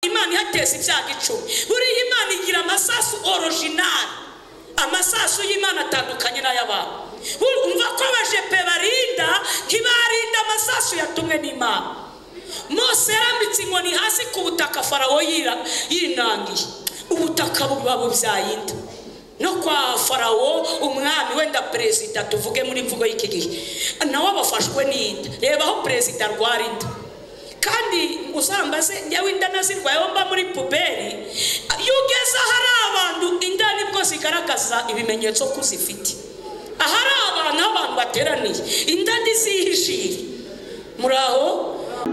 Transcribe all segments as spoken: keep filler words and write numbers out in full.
Imana ihateza ibyago icumi. Buriya Imana igira amasasu original. Amasasu y'Imana atandukanye n'ay'abantu. Umva ko abajepe barinda ntibarinda amasasu yatumwe n'Imana. Mose yarambitse inkoni hasi ku butaka, Farawo yinangiye, ubutaka buba bubyayinda. No kwa Farawo umwami wenda perezida tuvuge muri mvugo y'iki gihe nawe abafashwe n'inda. Reba aho perezida rwarinda. Kandi usambaze nyawe inda nazirwaye mba muri puberi, iyo ugeze ahari abantu inda nibwo zigaragaza ibimenyetso ko zifite. Ahari abantu abantu bateraniye inda ndizihishira. Muraho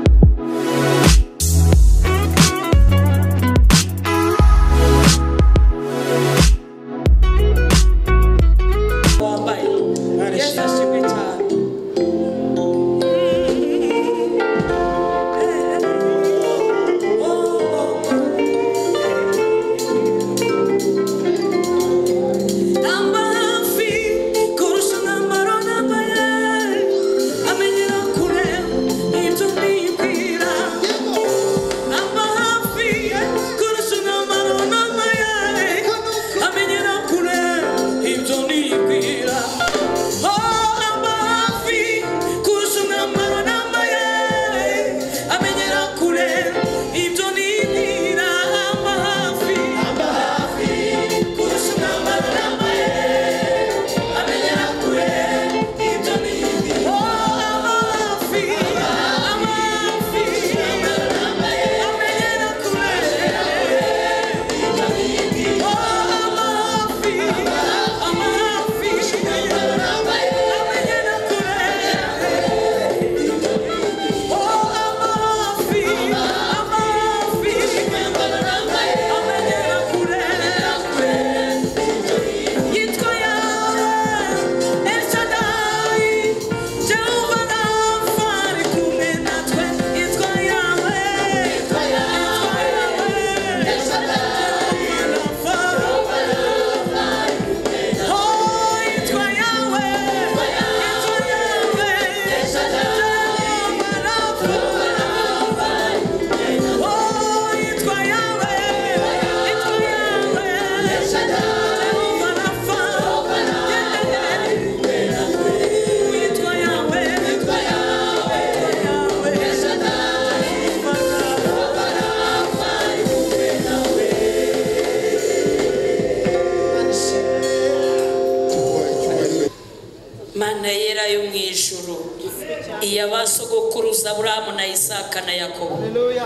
iyabasogokuruza Aburahamu na Isaka na Yakobo.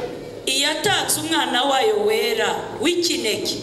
Iyatanze umwana wayo wera w'ikinege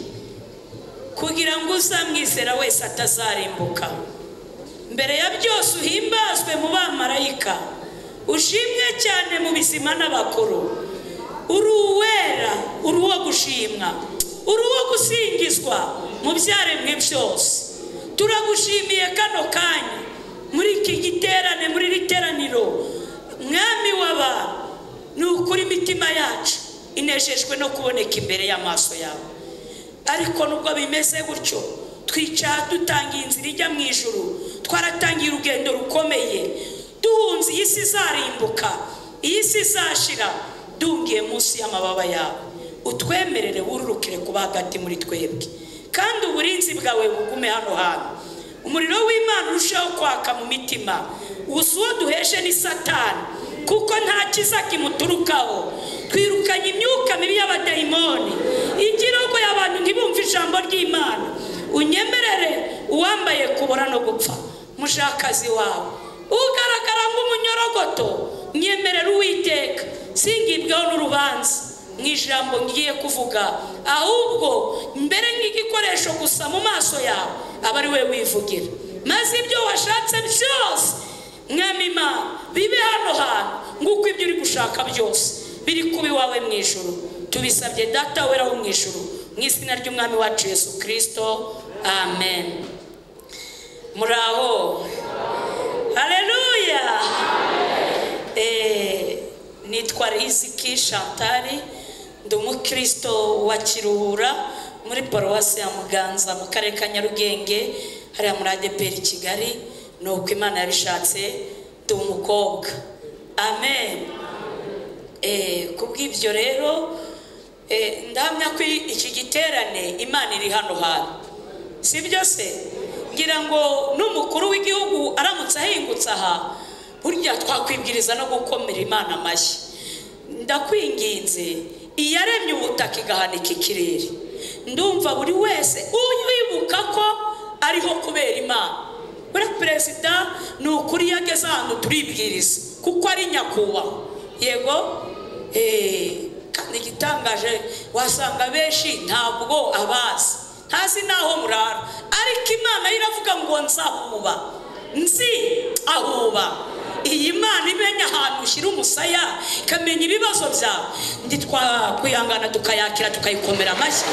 kugira ngo uzamwizera wese atazarimbuka. Mbere ya byose uhimbazwe mu bamarayika, ushimwe cyane mu bizima n'abakuru. Uri uwera, uri uwo gushimwa, uri uwo gusingizwa mu byaremwe byose. Turagushimiye kano kanya muri iki giterane, muri riteraniro. Mwami w'abantu, nukuri imitima yacu inejejwe no kuboneka imbere y'amaso yawe. Ariko nubwo bimeze gutyo, twicara dutangiye inzira ijya mu ijuru. Twaratangiye urugendo rukomeye, duhunze iyi si izarimbuka, iyi si izashira, dungiye munsi y'amababa yawe. Utwemerere wururukire kuba hagati muri twebwe, kandi uburinzi bwawe bugume hano hantu. Umuriro w'Imana urushaho kwaka mu mitima. Usuwo duheshe ni Satani, kuko nta kiza kimuturukaho. Twirukanye imyuka mibi y'abadayimoni igirogo y'abantu ntibumve ijambo ry'Imana. Unyemerere uwambaye kubora no gupfa, mushakazi wawe ugaragara nk'umunyorogoto. Nyemerere Uwiteka singibweho n'urubanza mu ijambo ngiye kuvuga, ahubwo mbere nk'igikoresho gusa mu maso yawe aba ari we wivugira, maze ibyo washatse byose Mwami Imana bibe hano hantu nguko ibyo uri gushaka byose biri kuba iwawe mu ijuru. Tubisabye Data wera wo mu ijuru, mu izina ry'Umwami wacu Yesu Kristo, amen. Muraho, haleluya. Eh, nitwa Riziki Chantal, ndi umukristo wa Kiruhura muri paruwasi ya Muganza mu karere ka Nyarugenge, hariya muri A D P R Kigali. Nuko Imana yabishatse ndi umukobwa, amen. Eh, kubw'ibyo rero eh ndamya ko iki giterane Imana iri hano hantu sibyo se ngira ngo n'umukuru w'igihugu aramutse ahingutse aha burya twakwibwiriza no gukomera Imana amashyi ndakwinginze iyaremye ubutaka igahanika ikirere ndumva buri wese uyibuka ko ariho kubera Imana buri president n'ukuri yageze hano turibwiriza kuko ari nyakuba yego eh kandi gitangaje wasanga beshi ntabwo abazi ntazi naho murara ariko Imana iravuga ngo nzahuba nzi ahuba iyi Imana imenya ahantu ushyira umusaya ikamenya ibibazo byawe ndi twakwihangana tukayakira tukayikomera amashyi.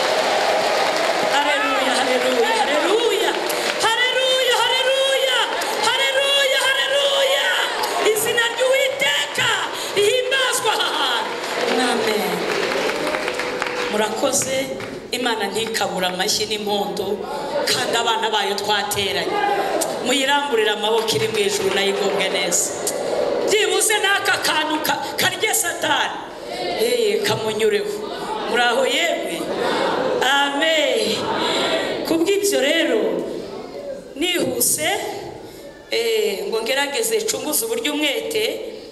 Haleluya haleluya haleluya haleluya haleluya haleluya haleluya izina ry'Uwiteka rihimbazwa ahantu. Amen. Murakoze Imana ntikabura amashyi n'impundu kandi abana bayo twateranye muyiramburira amaboko iri mu ijuru nayigomwe neza byibuze n'aka kantu karye Satani eh kamunyureho muraho yemwe. Amen. Kubw'ibyo rero nihuse eh ngo ngerageze cunguza uburyo umwete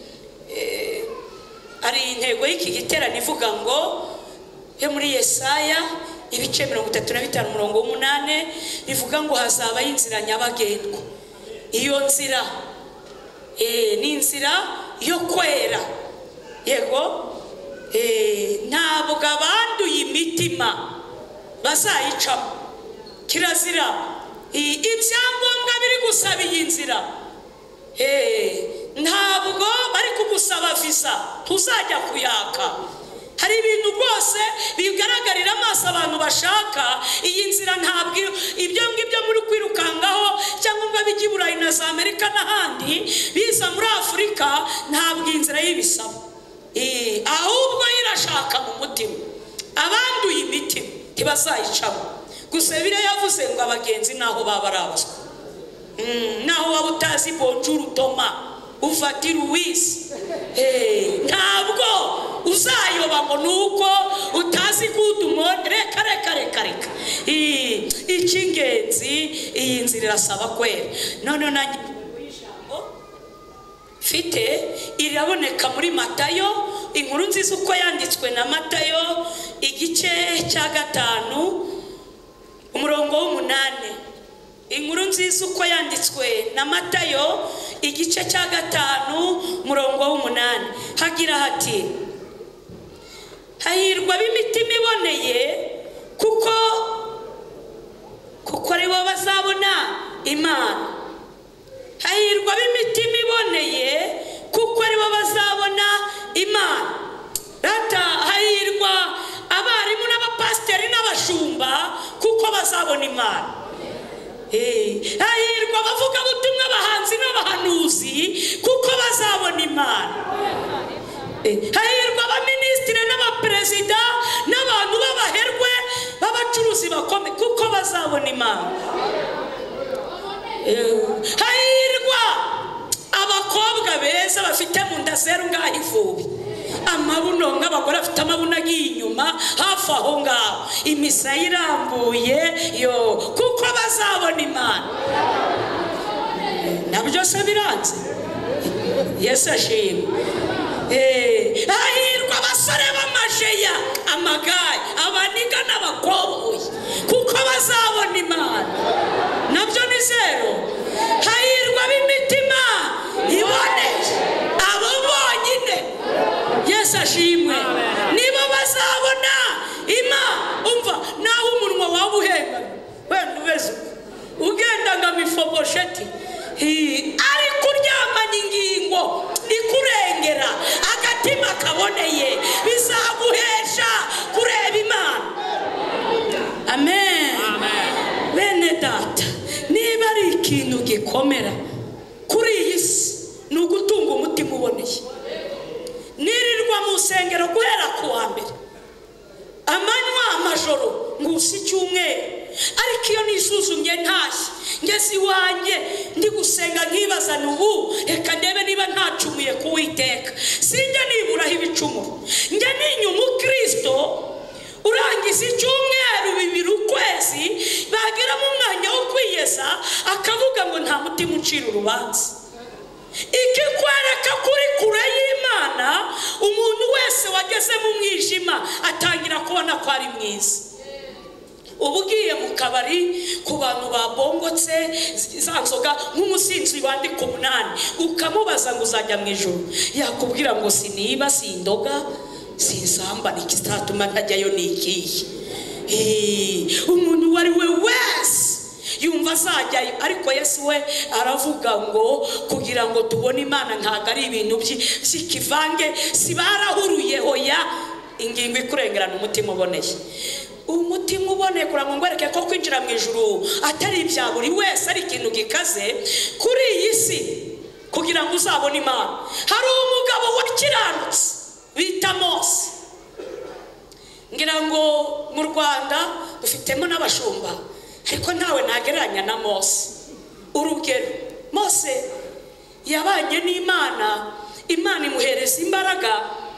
eh ari intego y'iki giterane ivuga ngo yo muri Yesaya ibice mirongo itatu na bitanu umurongo w'umunane bivuga ngo hazaba inzira nyabagendwa. Iyo nzira eh ni inzira yo kwera yego eh ntabwo abanduye imitima bazayicamo kirazira ibyangombwa biri gusaba iyi nzira eh ntabwo bari kugusaba visa tuzajya kuyaka. Hari ibintu rwose bigaragarira amaso abantu bashaka iyi nzira ntabwo ibyo ngibyo muri kwirukangaho cyangwa ngo bijye i Burayi na za Amerika n'ahandi biza muri Afurika ntabwo inzira y'ibisaba eh ahubwo irashaka mu mutima abanduye imitima ntibazayicamo. Gusa Bibiliya yavuze ngo abagenzi naho babarabazwa mm naho waba utazi bonjour Thomas ufati Louis eh ntabwo uzayoba ngo nuko utazi kudumo reka reka reka reka eh ikingenzi iyi nzira irasaba kwera none nanjye fite iraboneka muri Matayo inkuru nziza uko yanditswe na Matayo igice cya gatanu umurongo w'umunane. Inkuru nziza uko yanditswe na Matayo igice cya gatanu umurongo w'umunane hagira hati hahirwa b'imitima iboneye kuko kuko ari bo bazabona Imana. Hahirwa b'imitima iboneye kuko ari bo bazabona Imana. Data hahirwa abarimu n'abapasiteri n'abashumba kuko bazabona Imana. Eh hahirwa abavuga butumwa abahanzi n'abahanuzi kuko bazabona Imana. Hahirwa abaminisitiri n'abaperezida n'abantu b'abaherwe b'abacuruzi bakome kuko bazabona Imana. Hahirwa abakobwa beza bafite mu nda zeru ngaho ivubi amabuno nk'abagore afite amabuno agiye inyuma hafi aho ngaho imisaya irambuye yo kuko bazabona Imana. Nabyo se biranze Yesu ashimwe. Eh hahirwa abasore b'amajeya amagaye abaniga n'abakoboyi kuko bazabona Imana. Nabyo ni zero. Hahirwa b'imitima iboneye abo bonyine Yesu ashimwe nibo bazabona Imana. Umva naho umunwa wawe uhenga wenda ubeze ugenda nga Mifobosheti ari kuryamanya ingingo ikurengera agatima kaboneye bizaguhesha kureba Imana. Amen. Amen. Bene data niba ari ikintu gikomera kuri iyi si ni ugutunga umutima uboneye. Nirirwa mu nsengero guhera ku wa mbere amanywa amajoro ngusi icyumweru ariko iyo nisuzumye ntashye ngeze iwanjye ndi gusenga nkibaza n'ubu reka ndebe niba ntacumuye ku Uwiteka sinjye niburaho ibicumuro njye n'inyuma Kristo umukristo urangiza icyumweru bibiri ukwezi bagira mu mwanya wo kwiyeza akavuga ngo nta mutima ucira urubanza. Iki kwereka kuri kure y'Imana umuntu wese wageze mu mwijima atangira kubona ko ari mwiza. Ubugiye mu kabari ku bantu babongotse za nzoga nk'umusinzi wandika umunani ukamubaza ngo uzajya mu ijuru, yakubwira ngo siniba sindoga sinsamba nikizatuma ntajyayo nikiye. Umuntu wari we wese yumva azajyayo, ariko Yesu we aravuga ngo kugira ngo tubone Imana ntago ari ibintu by'ikivange sibarahuruye hoya ingingo ikurengerana umutima uboneye. Umutima uboneye kurango ngwereke ko kwinjira mu ijuru atari ibya buri wese, ari ikintu gikaze kuri iyi si kugira ngo uzabone Imana. Hari umugabo wakiranutse bita Mose. Ngira ngo mu Rwanda dufitemo n'abashumba, ariko ntawe nagereranya na Mose. Urugero, Mose yabanye n'Imana, Imana imuhereza imbaraga,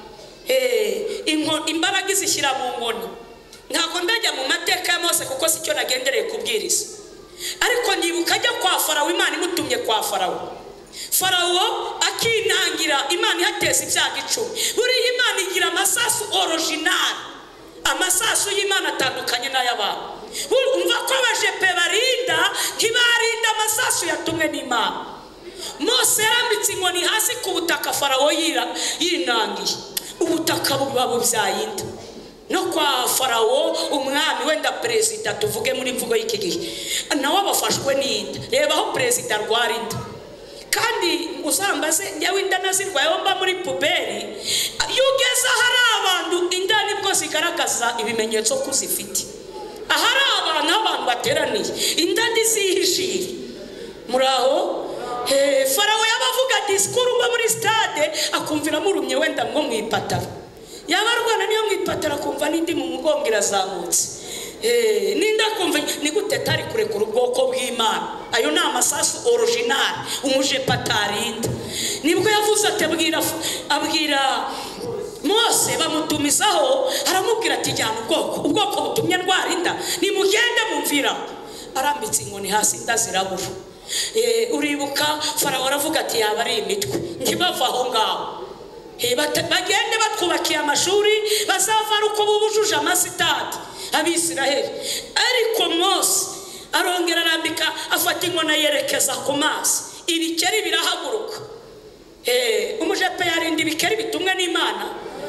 eh imbaraga izishyira mu nkoni. Ntabwo ndajya mu mateka ya Mose kuko sicyo nagendereye kubwiriza, ariko ndibuka ajya kwa Farawo, Imana imutumye kwa Farawo. Farawo akinangira Imana ihateza ibyago icumi. Buriya Imana igira amasasu original, amasasu y'Imana atandukanye n'ay'abantu. Umva ko abajepe barinda ntibarinda amasasu yatumwe n'Imana. Mose yarambitse inkoni hasi ku butaka, Farawo yira yinangiye, ubutaka buba bubyayinda. No kwa Farawo umwami wenda perezida tuvuge muri mvugo y'iki gihe nawe abafashwe n'inda. Reba aho perezida rwarinda, kandi uzambaze njyewe inda nazirwayeho mba muri puberi. Yugeza hari abantu inda nibwo zigaragaza ibimenyetso ko zifite. Ahari abantu abantu bateraniye inda ndizihishira muraho. Farawo yabavuga disikuru mba muri stade akumvira murumye wenda mwo mwipatara, yabarwana niyo mwipatara kumva n'indi mu mugongo irazamutse. Eh ninda kumva ni gute tari kurekura ubwoko bw'Imana. Ayo ni amasasu original umuje patarinda. Nibwo yavuze atebwira abwira Mose bamutumizaho, aramubwira ati jyana ubwoko ubwoko butumye ndwarinda nimugende mumvira. Arambitse inkoni hasi ndazirabura. Eh uribuka Farawo aravuga ati yaba ari imitwe ntibava aho ngaho. Bagende batwubakiye amashuri bazavara uko bubujuje amasitade Abisiraheli. Ariko Mose arongera arambika afata inkona yerekeza ku mazi, ibikeri birahaguruka. Eh umujepe yarinda ibikeri bitumwe n'Imana.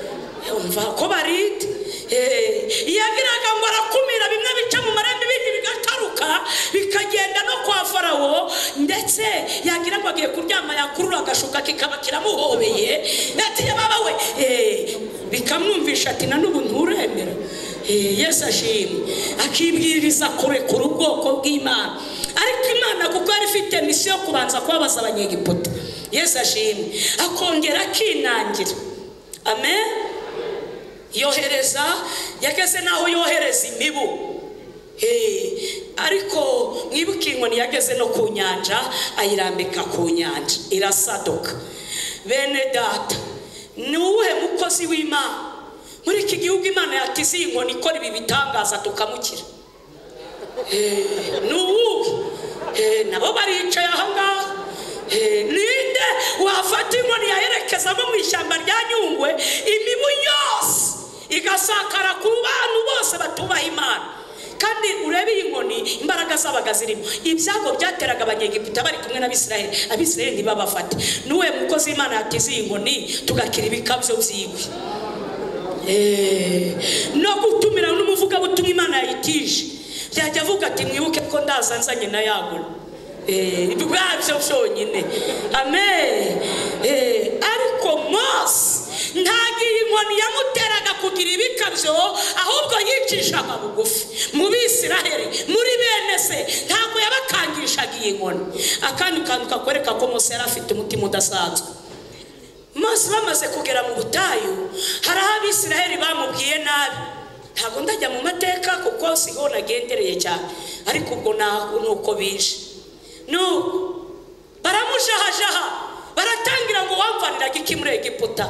Umva ko barinde. Eh yagiraga ngo arakumira bimwe bica mu marembo ibindi bigataruka bikagenda no kwa Farawo, ndetse yagira ngo agiye kuryama yakurura agashuka kikaba kiramuhobeye ati baba we eh bikamwumvisha ati na n'ubu nturemera. Eh Yesu ashimwe akibwiriza kurekura ubwoko bw'Imana, ariko Imana kuko yari ifite misiyo kubanza kwabaza abanyegiputa. Yesu ashimwe akongera akinangira. Amen. Yohereza yageze naho yohereza imibu. Eh ariko mwibuke inkoni yageze no ku nyanja ayirambika ku nyanja irasaduka. Bene data, ni uwuhe mukozi w'Imana muri iki gihugu Imana yatize inkoni ikora ibi bitangaza tukamukira? Eh ni uwuhe? Eh nabo baricaye aha ngaha. Eh ninde wafata inkoni yaherekeza mu ishyamba rya Nyungwe imibu yose igasakara ku bantu bose batubaha Imana? Kandi urebe inkoni imbaraga zabaga zirimo, ibyago byateraga abanyegiputa bari kumwe n'Abisiraheli, Abisiraheli ntibabafate. Nuwe mukozi w'Imana yatize inkoni tugakira ibikabyo byigwe. Eh no gutumira n'umuvuga butumwa Imana yayitije byajya avuga ati mwibuke ko ndazanzanye na yagura. Eh ibwabyo byonyine. Amen. Eh ariko Mose ntagira inkoni yamuteraga kugira ibikabyo, ahubwo yicishaga bugufi mu Bisiraheli muri bene se, ntabwo yabakangishaga iyi nkoni. Akandi kantu kakwereka ko Mose yari afite umutima udasanzwe. Mose bamaze kugera mu butayu, hari Abisiraheli bamubwiye nabi. Ntabwo ndajya mu mateka kuko siho nagendereye cyane, ariko ubwo nuko bije no baramujahajaha baratangira ngo wamvaniraga iki muri Egiputa.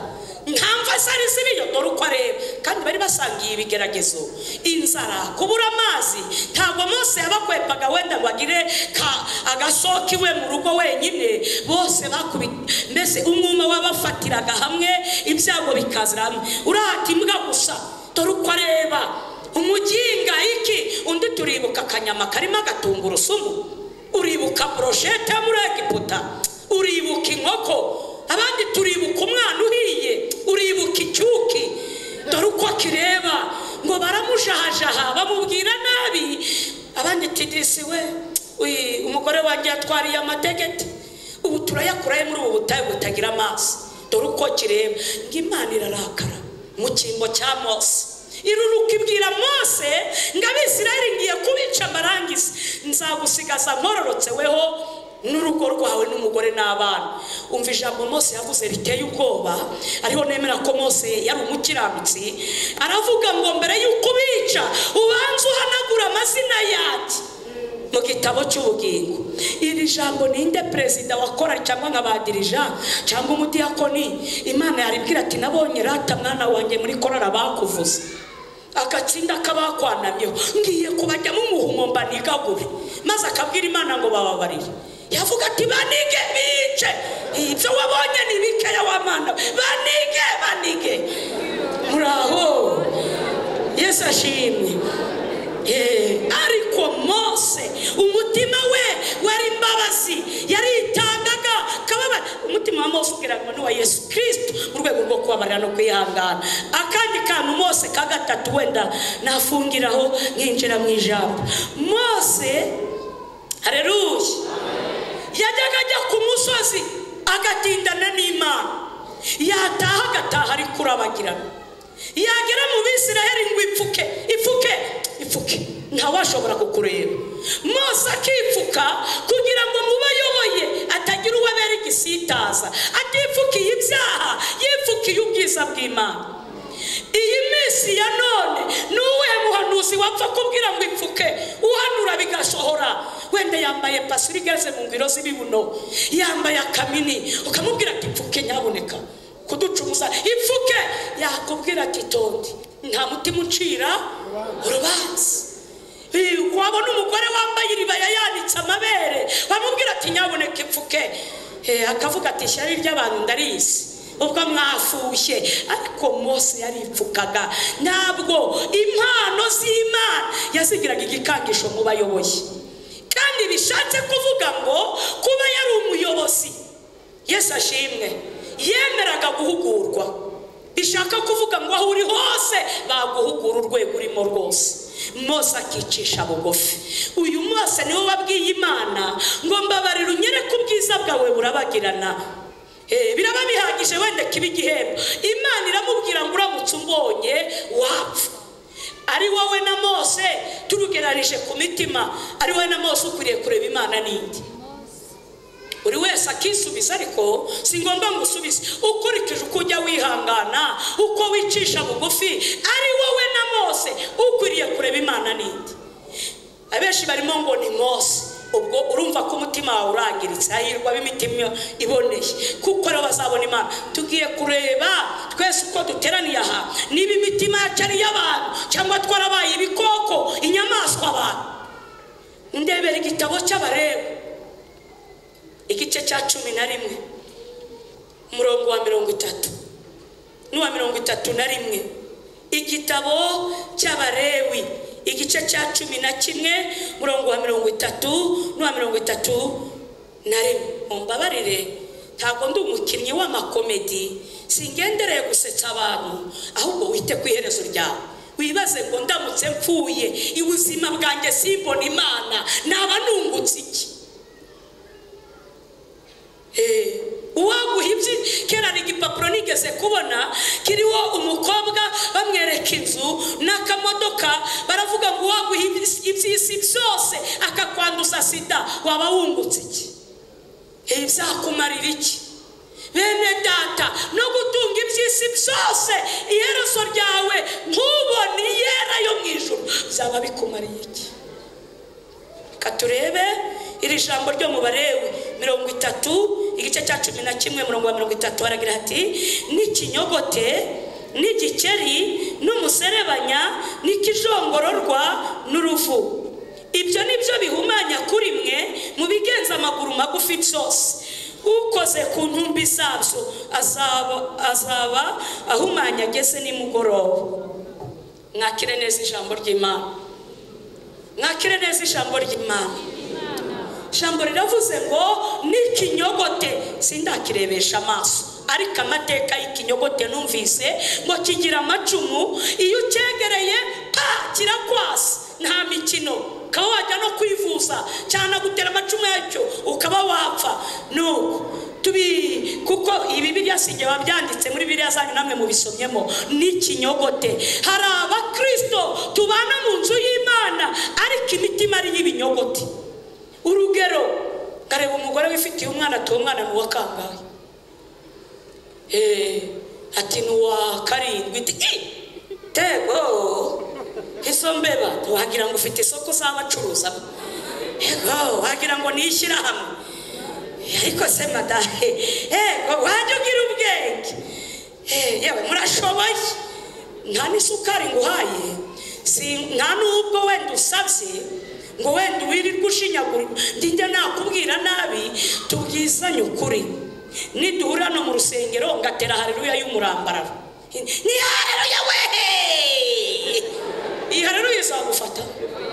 nkamva sari zibiyo dore uko areba kandi bari basangiye ibigeragezo inzara kubura amazi ntabwo Mose yabakwepaga wenda ngo agire agasoki we mu rugo wenyine bose bakubita mbese umwuma wabafatiraga hamwe ibyago bikazira hamwe urahati mbwa gusa dore uko areba umuginga iki undi turibuka akanyama karimo agatungurusumu uribuka brochette muri Egiputa uribuka inkoko abandi turibuka umwana uhiye uribuka icyuki dore uko kireba ngo baramujahajaha bamubwira nabi abandi tidisi we umugore wanjye yatwariye amategeko ubu turayakuraye muri ubu butayu butagira amazi dore uko kireba ngo Imana irarakara mu cyimbo cya Mose iruruka ibwira Mose ngo Abisirayeli ngiye kubica amarangiza nzagusigaza nkororotse weho n'urugo rwawe n'umugore n'abana umva ijambo Mose yavuze riteye ubwoba ariho nemera ko Mose yari umukiranutsi aravuga ngo mbere y'uko bica ubanza uhanagura amazina yacu mu gitabo cy'ubugingo iri jambo ninde perezida wakora cyangwa nkabadirija cyangwa umudiyakoni Imana yaribwira ati nabonye rata mwana wanjye muri korara bakuvuze akatsinda kabakwanamyeho ngiye kubajyamo umuhumo mbanigagure maze akabwira Imana ngo bababarire yavuga ati banige bice ibyo wabonye ni bikeya w'Imana banige banige muraho Yesu ashimwe eh ariko Mose umutima we wari imbabazi yaritangaga kababa umutima wa Mose ugereranywa n'uwa Yesu Kristo mu rwego rwo kubabarira no kwihangana akandi kantu Mose ka gatatu wenda nafungiraho nkinjira mu ijambo Mose haleluya yajyaga ajya ku musozi agatindana n'Imana yataha agataha ari kurabagirana yagera mu Bisirayeli ngo ipfuke ipfuke ipfuke ntawashobora kukureba Mose akipfuka kugira ngo mubayoboye atagira uwabera igisitaza atipfukiye ibyaha yipfukiye ubwiza bw'Imana iyi minsi ya none nuwe muhanuzi wapfa kubwira ngo ipfuke uhanura bigasohora wenda yambaye pasuri igeze mu ngiro z'ibibuno yambaye akamini ukamubwira ati ipfuke nyaboneka kuducumuza ipfuke yakubwira ati tondi nta mutima uncira urubanza wabona umugore wambaye iribaya yanitse amabere bamubwira ati nyaboneka ipfuke akavuga ati ishyari ry'abantu ndarizi ubwo mwafushye ariko Mose yaripfukaga ntabwo impano z'Imana yazigiraga igikangisho mu bayoboye kandi bishatse kuvuga ngo kuba yari umuyobozi Yesu ashimwe yemeraga guhugurwa bishaka kuvuga ngo aho uri hose baguhugura urwego urimo rwose Mose akicisha bugufi uyu Mose niwe wabwiye Imana ngo mbabarira unyereke ubwiza bwawe burabagirana eh biraba bihagije wende kibi gihembo Imana iramubwira ngo uramutse umbonye wapfa ari wowe na Mose turugerarije ku mitima ari wowe na Mose ukuriye kureba Imana nindi uri wese akisubiza ariko singomba ngusubize ukurikije uko ujya wihangana uko wicisha bugufi ari wowe na Mose ukuriye kureba Imana nindi abeshi barimo ngo ni Mose ubwo urumva ko umutima wawe urangiritse ahirwa b'imitima iboneye kuko rero bazabona Imana tugiye kureba twese uko duteraniye aha niba imitima yacari y'abantu cyangwa twarabaye ibikoko inyamaswa abantu ndebera igitabo cy'Abalewi igice cya cumi na rimwe umurongo wa mirongo itatu n'uwa mirongo itatu na rimwe igitabo cy'Abalewi igice cya cumi na kimwe umurongo wa mirongo itatu n'uwa mirongo itatu na rimwe mumbabarire ntabwo ndi umukinnyi w'amakomedi singendereye gusetsa abantu ahubwo wite ku iherezo ryawe wibaze ngo ndamutse mpfuye ibuzima bwanjye simbona Imana naba nungutse iki eh uwaguhibye kera igipapuro nigeze kubona kiriho umukobwa bamwereka inzu n'akamodoka baravuga ngo waguhibye ibyisi byose akakwanduza sida waba wungutse iki eh bizakumarira iki bene data no gutunga ibyisi byose iherezo ryawe ntubone yera yo mu ijuru byaba bikumariye iki katurebe iri jambo ryo mu Balewi mirongo itatu igice cya cumi na kimwe murongo wa mirongo itatu haragira ati n'ikinyogote n'igikeri n'umuserebanya n'ikijongororwa n'uruvu, ibyo nibyo bihumanya kuri mwe mu bigenza amaguru magufi byose. Ukoze ku ntumbi zabyo azaba azaba ahumanya ageze nimugoroba. Mwakire neza ijambo ry'Imana, mwakire neza ijambo ry'Imana. Ijambo riravuze ngo n'ikinyogote, sindakirebesha amaso, ariko amateka y'ikinyogote numvise ngo kigira amacumu, iyo ucyegereye pa kirakwasa, nta mikino, ukaba wajya no kwivuza cyane gutera amacumu yacyo ukaba wapfa. Nuko tubi kuko ibi Bibiliya singe babyanditse muri Bibiliya zanyu namwe mubisomyemo, n'ikinyogote. Hari abakristo tubana mu nzu y'Imana ariko imitima ari y'ibinyogote. Urugero, ngareba umugore wifitiye umwana, atuye umwana mu wa kangahe? Eh, ati nuwa karindwi. Tego isombeba wagira ngo ufite isoko z'abacuruza, ego wagira ngo nishyira hamwe, ariko se madahe ego wajya ugira ubwenge, eh yewe murashoboye, nta n'isukari nguhaye, si nta n'ubwo wenda usabye ngo wenda wirirwe ushinyagura, ndinde nakubwira nabi, tubwizanye ukuri. Niduhura no mu rusengero ngatera haleluya y'umurambararo, ni haleluya wehe, iyi haleluya izagufata.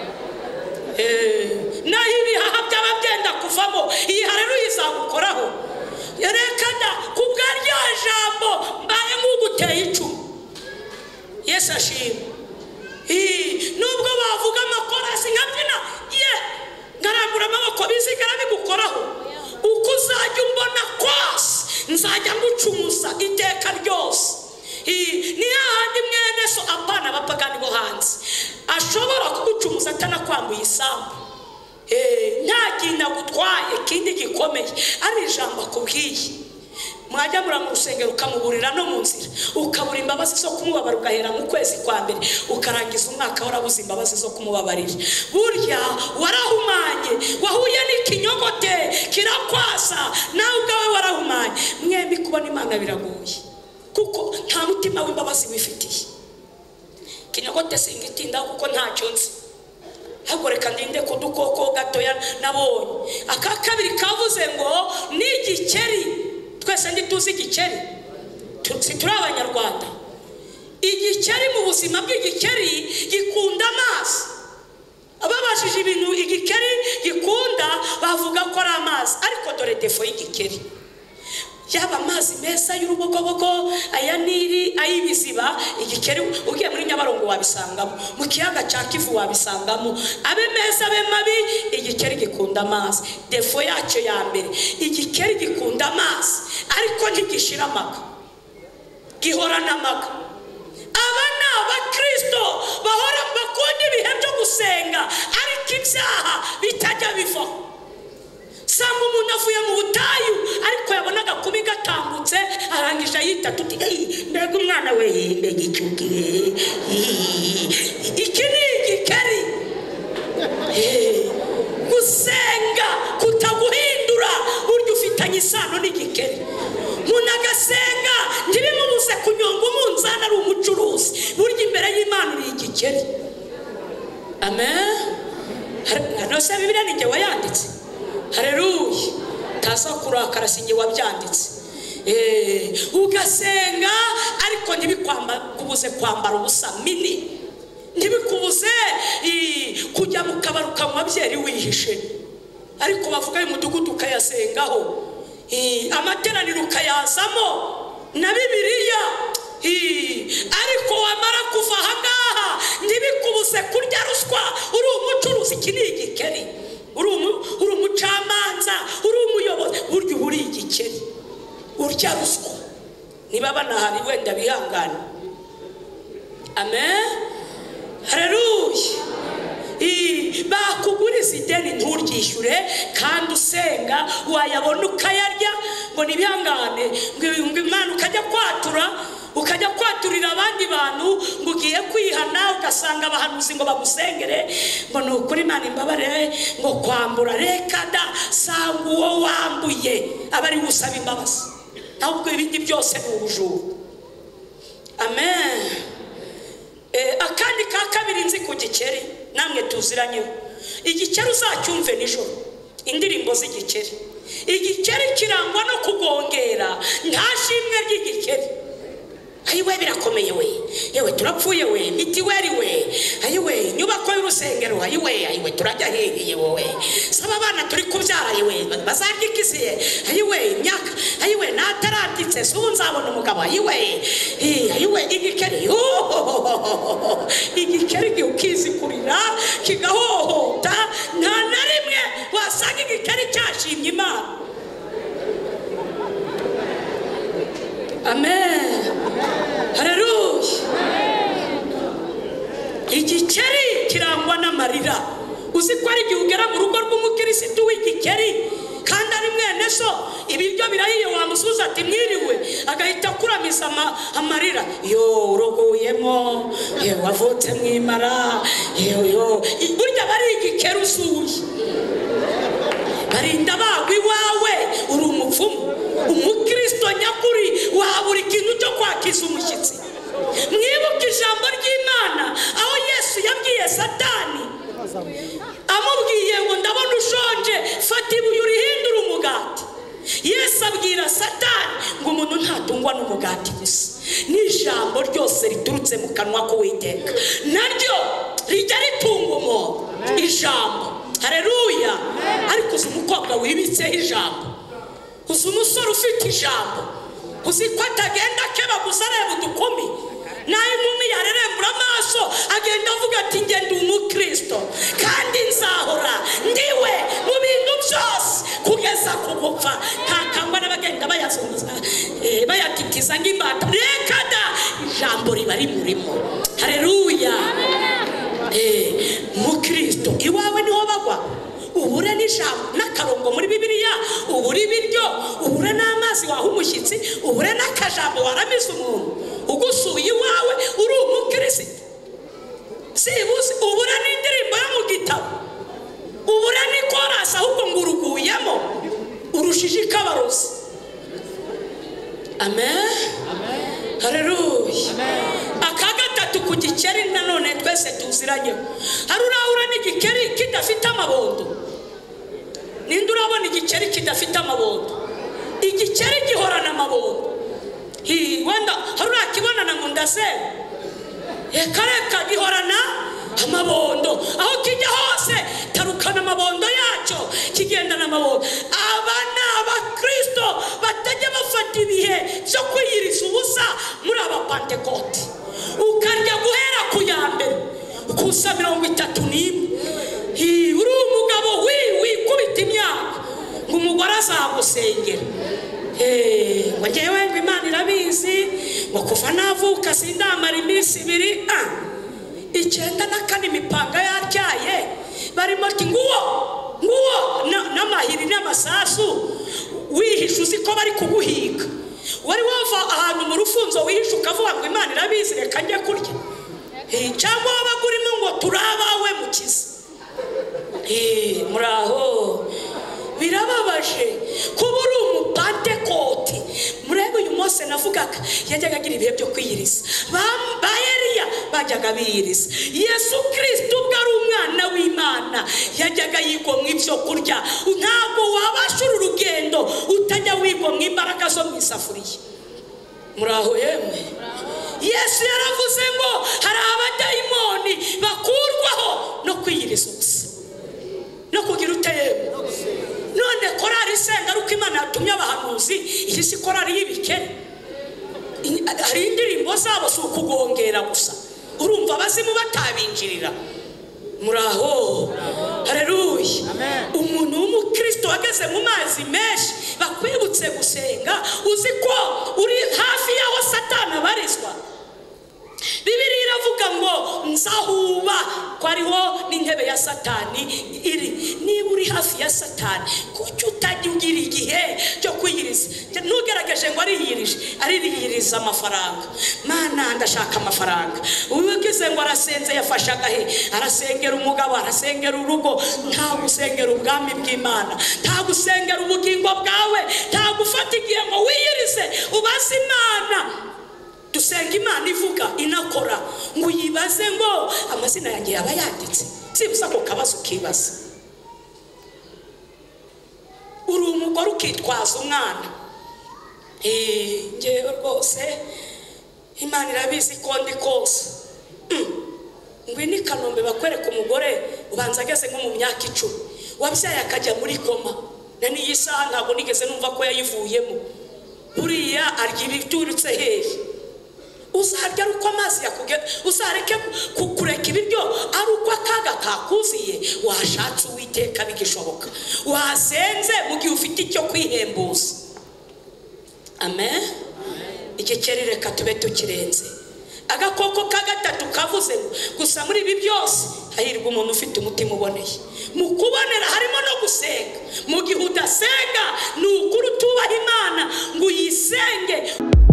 Eh, naho ibihaha byaba byenda kuvamo, iyi haleluya izagukoraho. Yerekana kubwaryo jambo mbaye nk'uguteye icumu. Yesu ashimwe. Eh, nubwo bavuga amakorasi nkabyina, ye ngaragura amaboko bizigara bigukoraho. Uko uzajya umbona kwose nzajya ngucumuza iteka ryose. Ni hahandi mwene so apana abapagani bo hanze ashobora kugucumuza atanakwambuye isambu, eh nta kintu agutwaye kindi gikomeye, ari ijambo akubwiye. Mwajya muri mu rusengero ukamuburira no mu nzira, ukabura imbabazi zo kumubabara, ugahera mu kwezi kwa mbere ukarangiza umwaka warabuze imbabazi zo kumubabarira. Burya warahumanye, wahuye n'ikinyogote kirakwasa, nawe ubwawe warahumanye. Mwembi kubona Imana biragoye kuko nta mutima w'imbabazi wifitiye. Kinyogote singitinda kuko ntacyo nzi, hagoreka ndinde ko dukoko gatoya nabonye. Aka kabiri kavuze ngo n'igikeri, twese ndi tuzi igikeri, turi Abanyarwanda. Igikeri mu buzima bw'igikeri gikunda amazi. Ababashije ibintu igikeri gikunda bavuga ko ari amazi, ariko dore defo y'igikeri, yaba amazi meza y'urubogobogo, aya Nili, ay'ibiziba, igikeri ugiye muri Nyabarongo wabisangamo, mu kiyaga cya Kivu wabisangamo. Abe meza abe mabi, igikeri gikunda amazi. Defo yacyo ya mbere, igikeri gikunda amazi ariko ntigishira amaka, gihorana amaka. Aba ni abakristo bahora bakunda ibihe byo gusenga ariko ibyaha bitajya bivaho. Sanga umuntu avuye mu butayu ariko yabonaga kubi gatambutse, arangije yita tuti mbega umwana we mbega icyukiye. Iki ni igikeri. Gusenga kutaguhindura burya ufitanye isano n'igikeri. Umuntu agasenga ntibimubuze kunyonga umunzani ari umucuruzi, burya imbere y'Imana uri igikeri. Amen. Nose Bibiliya ni njye wayanditse. Haleluya. Taza kurakara singe wabyanditse. Eh, ugasenga ariko ntibikwamba kubuze kwambara ubusa mini, ntibikubuze kujya mu kabari ukanywa byeri wihishe, ariko bavuga y'umudugudu ukayasengaho, amateraniro ukayazamo na Bibiliya, ariko wamara kuva ahangaha ntibikubuze kurya ruswa, uri umucuruzi. Iki ni igikeri. Uri umucamanza, uri umuyobozi, burya uri igikeri, urya ruswa. Niba banahari wenda bihangana. Amen. Haleluya. Bakuguriza ideni nturyishyure kandi usenga, wayabona ukayarya ngo nibihangane, ngo Imana ukajya kwatura ukajya kwaturira abandi bantu ngo ugiye kwihana, ugasanga abahanuzi ngo bagusengere ngo ni ukuri Imana imbabare ngo kwambura. Reka da, sanga uwo wambuye abari gusaba imbabazi, ahubwo ibindi byose ni ubujura. Amen. Eh, akandi ka kabiri nzi ku gikeri namwe tuziranyeho, igikeri uzacyumve nijoro, indirimbo z'igikeri. Igikeri kirangwa no kugongera, nta shimwe ry'igikeri. Ayiwe birakomeye we, yewe turapfuye we, mitiweri we, ayiwe nyubako y'urusengero, ayiwe ayiwe turajya hehe wowe, saba abana turi kubyara ayiwe bazagikisiye, ayiwe imyaka, ayiwe nataranditse sunzabona umugabo, ayiwe ayiwe igikeri. Igikeri giukizikurira kigahohota, nta na rimwe wasanga igikeri cyashimye Imana. Amen. Haleluya. Igikeri kirangwa n'amarira. Uzi ko ari igihe ugera mu rugo rw'umukirisitu w'igikeri kandi ari mwene so, ibiryo birahiye wamusuza ati mwiriwe, agahita kuramiza amarira. Yo uroguyemo, ye wavutse mwimara, yo yo burya bari igikeri usuye. Barinda bagwi wawe uri umupfumu. Umukristo nyakuri wabura ikintu cyo kwakiza umushyitsi. Mwibuke ijambo ry'Imana aho Yesu yabwiye Satani, amubwiye ngo ndabona ushonje, fata ibuye urihindure umugati. Yesu abwira Satani ngo umuntu ntatungwa n'umugati gusa, n'ijambo ryose riturutse mu kanwa k'Uwiteka naryo rijya ritunga umuntu. Ijambo. Haleluya. Ariko uzi umukobwa wibitseho ijambo, uzi umusore ufite ijambo, uzi ko atagenda keba gusa areba udukumi, nayo inkumi yarerembura amaso agenda avuga ati nge ndi umukristo kandi nzahora ndiwe mu bintu byose kugeza ku gupfa. Ntakangwa n'abagenda bayazunguza bayatitiza nk'imbata. Reka da, ijambo riba rimurimo. Haleluya. Mukristo iwawe niho bagwa, ubure n'ijambo n'akarongo muri Bibiliya, ubure ibiryo, ubure n'amazi waha umushyitsi, ubure n'akajambo waramiza umuntu ugusuye iwawe uri umukristo. Sibuze ubure n'indirimbo yo mu gitabo, ubure n'ikorasi ahubwo ngo uruguyemo urushije ikabarozi. Amen. Haleluya. Akagatatu ku gikeri nanone twese tuziranyeho, hari urahura n'igikeri kidafite amabondo. Ninde urabona igikeri kidafite amabondo? Igikeri gihorana amabondo. Hi wenda hari urakibonana ngo ndase ekareka gihorana amabondo, aho kijya hose tarukana amabondo yacyo, kigendana amabondo. Abana abakristo batajya bafata ibihe byo kwiyiriza ubusa muri aba Pentecote, ukarya guhera ku ya mbere kusa mirongo itatu n'imwe. Uri umugabo wikubita imyaka ngo umugore azagusengera. ngo ngewe ngo Imana irabizi ngo kuva navuka sindamara iminsi ibiri. Icyenda na kane imipanga yatyaye barimo ati nguwo nguwo n'amahiri n'amasasu wihisha uzi ko bari kuguhiga. Wari wava ahantu mu rufunzo wihisha ukavuga ngo Imana irabizi reka njye kurya, cyangwa wabaga urimo ngo turabawe mukiza. Muraho birababaje kuba uri umupantekoti. Murebe uyu Mose navugaga yajyaga agira ibihe byo kwiyiriza, ba Eliya bajyaga biyiriza. Yesu Kristo ubwo ari umwana w'Imana yajyaga yigomwa ibyo kurya. Ntabwo wabashura urugendo utajya wigomwa imbaraga zo mu isafuriya. Muraho yemwe. Yesu yaravuze ngo hari abadayimoni bakurwaho no kwiyiriza ubusa no kugira uteye. None korari senga ruko Imana yatumye abahanuzi, iyi si korari y'ibikeri. Hari indirimbo zabo si ukugongera gusa, urumva abazimu batabinjirira. Muraho. Haleluya. Umuntu w'umukristo wageze mu mazi menshi bakwibutse gusenga, uzi ko uri hafi yaho Satani abarizwa. Bibiliya iravuga ngo nzahuba ko ariho n'intebe ya Satani iri. Niba uri hafi ya Satani kuki utajya ugira igihe cyo kwiyiriza? Ntugerageje ngo ariyirije ariyiriza amafaranga. Mana ndashaka amafaranga. Uwigize ngo arasenze yafasha gahe, arasengera umugabo, arasengera urugo, nta gusengera ubwami bw'Imana, nta gusengera ubugingo bwawe, nta gufata igihe ngo wiyirize ubaze Imana. Dusenga Imana ivuga inakora ngo yibaze ngo amazina yanjye yaba yanditse. Sibuza ko kabazo kibaza. Uri umugore ukitwaza umwana. Eh ngewe rwose Imana irabizi ko ndi kose. Ngwini Kanombe bakwereka umugore ubanza ageze nko mu myaka icumi. Wabyaye akajya muri koma. Na niyi saha ntabwo nigeze numva ko yayivuyemo. Buriya arya ibiturutse hehe. Uzarya uko amazi yakugera, uzareke kukureka ibiryo ari uko akaga kakuziye. Washatse Uwiteka bigishoboka, wasenze mu gihe ufite icyo kwihembuza. Amen. Igikeri reka tube tukirenze. Agakoko ka gatatu kavuze gusa muri ibi byose hahirwa umuntu ufite umutima uboneye. Mu kubonera harimo no gusenga. Mu gihe udasenga ni ukuri utubaha Imana ngo uyisenge.